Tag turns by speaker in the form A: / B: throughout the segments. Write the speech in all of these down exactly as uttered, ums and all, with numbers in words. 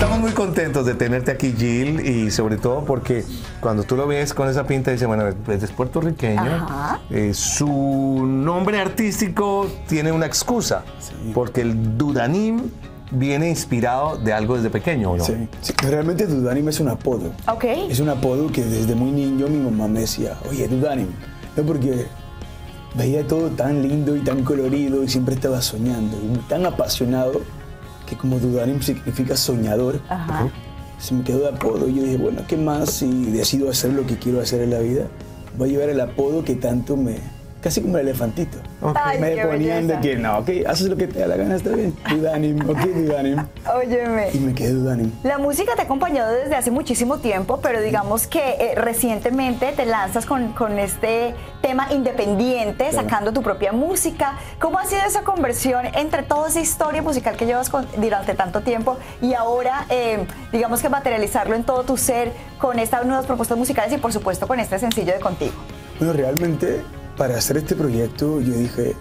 A: Estamos muy contentos de tenerte aquí, Jill, y sobre todo porque cuando tú lo ves con esa pinta, dice, bueno, pues es puertorriqueño, eh, su nombre artístico tiene una excusa, sí. porque el Dudanim viene inspirado de algo desde pequeño, ¿no?
B: Sí, sí. Realmente Dudanim es un apodo.
C: Ok.
B: Es un apodo que desde muy niño mi mamá me decía, oye, Dudanim, no, porque veía todo tan lindo y tan colorido y siempre estaba soñando, y tan apasionado, que como Dudanim significa soñador,
C: Ajá.
B: se me quedó de apodo. Y yo dije, bueno, ¿qué más si decido hacer lo que quiero hacer en la vida? Voy a llevar el apodo que tanto me... Casi como el elefantito.
C: Okay. Ay,
B: me ponían de que, no, ok, haces lo que te da la gana, está bien. Dudanim, ok, Dudanim.
C: Óyeme.
B: Y me quedé Dudanim.
C: La música te ha acompañado desde hace muchísimo tiempo, pero digamos que eh, recientemente te lanzas con, con este tema independiente, claro. sacando tu propia música. ¿Cómo ha sido esa conversión entre toda esa historia musical que llevas con, durante tanto tiempo y ahora, eh, digamos que materializarlo en todo tu ser con estas nuevas propuestas musicales y por supuesto con este sencillo de Contigo?
B: Bueno, realmente... Para hacer este proyecto, yo dije,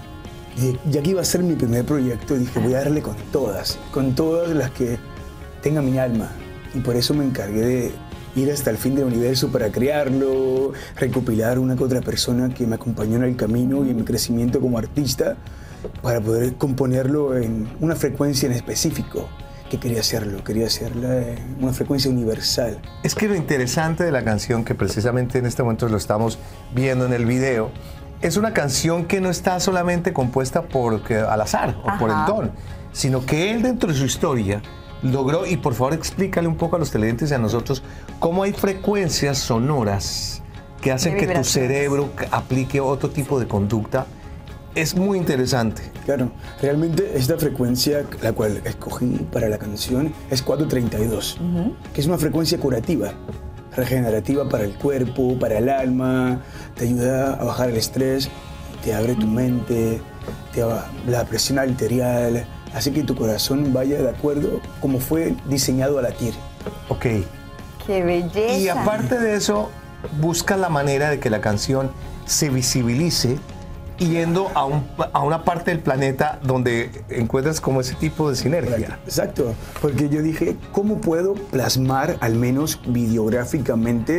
B: ya que iba a ser mi primer proyecto, dije, voy a darle con todas, con todas las que tenga mi alma. Y por eso me encargué de ir hasta el fin del universo para crearlo, recopilar una que otra persona que me acompañó en el camino y en mi crecimiento como artista, para poder componerlo en una frecuencia en específico. Que quería hacerlo, quería hacerla en una frecuencia universal.
A: Es que lo interesante de la canción, que precisamente en este momento lo estamos viendo en el video, es una canción que no está solamente compuesta por, que, al azar o Ajá. por el don, sino que él dentro de su historia logró, y por favor explícale un poco a los televidentes y a nosotros, cómo hay frecuencias sonoras que hacen que tu cerebro aplique otro tipo de conducta. Es muy interesante.
B: Claro, realmente esta frecuencia, la cual escogí para la canción, es cuatrocientos treinta y dos, uh-huh. que es una frecuencia curativa, regenerativa para el cuerpo, para el alma, te ayuda a bajar el estrés, te abre tu mente, te va, la presión arterial, hace que tu corazón vaya de acuerdo como fue diseñado a latir.
A: Ok.
C: ¡Qué belleza!
A: Y aparte de eso, busca la manera de que la canción se visibilice yendo a, un, a una parte del planeta donde encuentras como ese tipo de sinergia.
B: Exacto, porque yo dije, ¿cómo puedo plasmar, al menos videográficamente,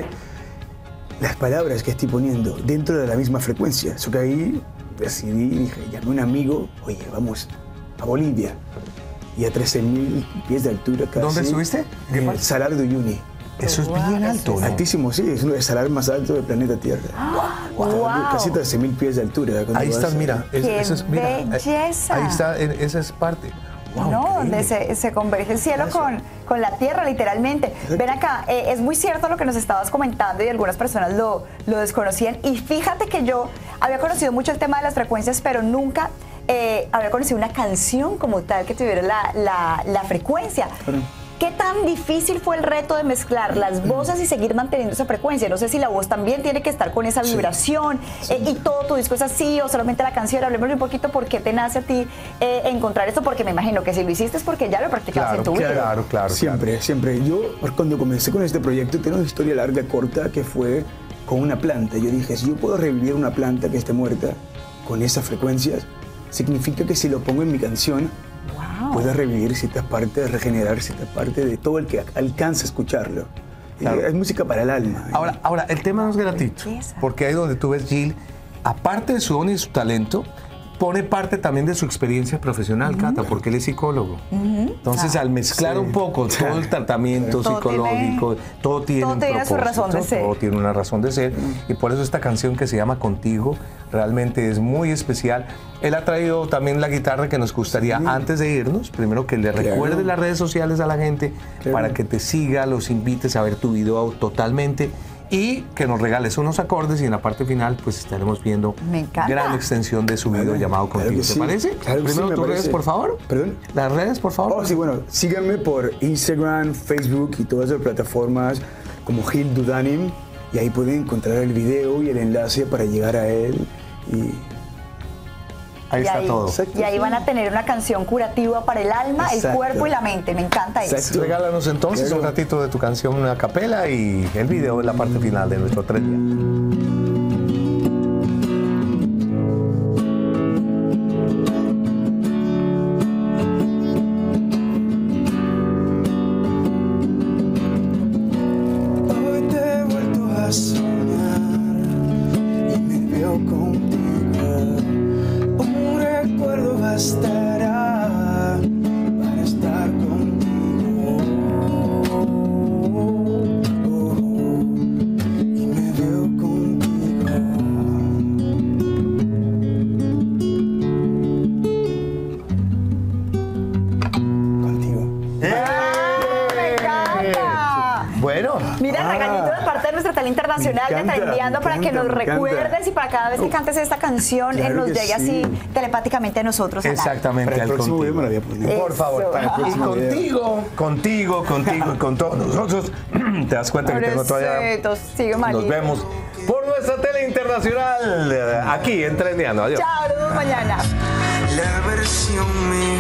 B: las palabras que estoy poniendo dentro de la misma frecuencia? Eso que ahí decidí, dije, llamé a un amigo, oye, vamos a Bolivia, y a trece mil pies de altura casi.
A: ¿Dónde estuviste?
B: En el Salar de Uyuni.
A: Eso es bien alto, ¿no?
B: Altísimo, sí, es el salar más alto del planeta Tierra.
C: Wow. Wow.
B: Casi trece mil pies de altura.
A: Ahí estás, mira.
C: ¡Qué
A: es, eso es, mira,
C: belleza!
A: Ahí está, esa es parte.
C: Wow, no, donde se, se converge el cielo con, con la tierra, literalmente. Exacto. Ven acá, eh, es muy cierto lo que nos estabas comentando y algunas personas lo, lo desconocían. Y fíjate que yo había conocido mucho el tema de las frecuencias, pero nunca eh, había conocido una canción como tal que tuviera la, la, la frecuencia. Pero, ¿qué tan difícil fue el reto de mezclar las voces y seguir manteniendo esa frecuencia? No sé si la voz también tiene que estar con esa vibración, sí, sí. Eh, y todo tu disco es así o solamente la canción. Hablemos un poquito por qué te nace a ti eh, encontrar esto, porque me imagino que si lo hiciste es porque ya lo practicabas
A: claro,
C: en tu vida.
A: Claro, claro,
B: siempre,
A: claro.
B: siempre. Yo cuando comencé con este proyecto tengo una historia larga, corta, que fue con una planta. Yo dije, si yo puedo revivir una planta que esté muerta con esas frecuencias, significa que si lo pongo en mi canción, wow, pueda revivir ciertas partes, regenerar ciertas partes de todo el que alcanza a escucharlo. Claro. Es música para el alma.
A: Ahora, ahora el tema no es gratuito, porque ahí donde tú ves Jill, aparte de su don y su talento, pone parte también de su experiencia profesional, uh-huh. Cata, porque él es psicólogo. Uh-huh. Entonces, ah, al mezclar sí. un poco todo el tratamiento todo psicológico, tiene, todo tiene
C: todo
A: un
C: tiene
A: propósito,
C: su razón de ser.
A: Todo tiene una razón de ser. Uh-huh. Y por eso esta canción que se llama Contigo realmente es muy especial. Él ha traído también la guitarra que nos gustaría, sí. antes de irnos, primero que le claro. recuerde las redes sociales a la gente, claro. para que te siga, los invites a ver tu video totalmente, y que nos regales unos acordes, y en la parte final pues estaremos viendo gran extensión de su video, claro, llamado Contigo. Claro, ¿te sí. parece?
B: Claro,
A: primero
B: sí,
A: tus
B: redes,
A: por favor.
B: ¿Perdón?
A: Las redes, por favor.
B: Oh, sí, bueno, síganme por Instagram, Facebook y todas las plataformas como Jill Dudanim, y ahí pueden encontrar el video y el enlace para llegar a él. Y
A: ahí
C: y
A: está
C: ahí,
A: todo.
C: Exacto, y ahí sí. van a tener una canción curativa para el alma, exacto, el cuerpo y la mente. Me encanta eso.
A: Exacto. Regálanos entonces claro. un ratito de tu canción a capela y el video en la parte final de nuestro tres días.
C: internacional
B: Me
C: de
B: encanta,
C: Trendeando
B: me
C: para que
B: encanta,
C: nos
B: me encanta.
C: recuerdes y para cada vez que cantes esta canción
B: Claro
C: eh, nos
B: que
C: llegue
B: sí.
C: así telepáticamente a nosotros. al aire.
A: Exactamente,
B: Para el
A: al
B: próximo video
A: contigo.
B: me lo voy a poner.
A: Por favor,
C: Eso.
A: para el
B: Y
A: próximo video.
B: contigo.
A: Contigo, contigo y con todos nosotros. Te das cuenta que tengo todavía.
C: Pobrecitos, sigue malito.
A: Nos vemos por nuestra tele internacional, eh, aquí en Trendeando. Adiós.
C: Chao, nos vemos mañana.
D: La versión mía.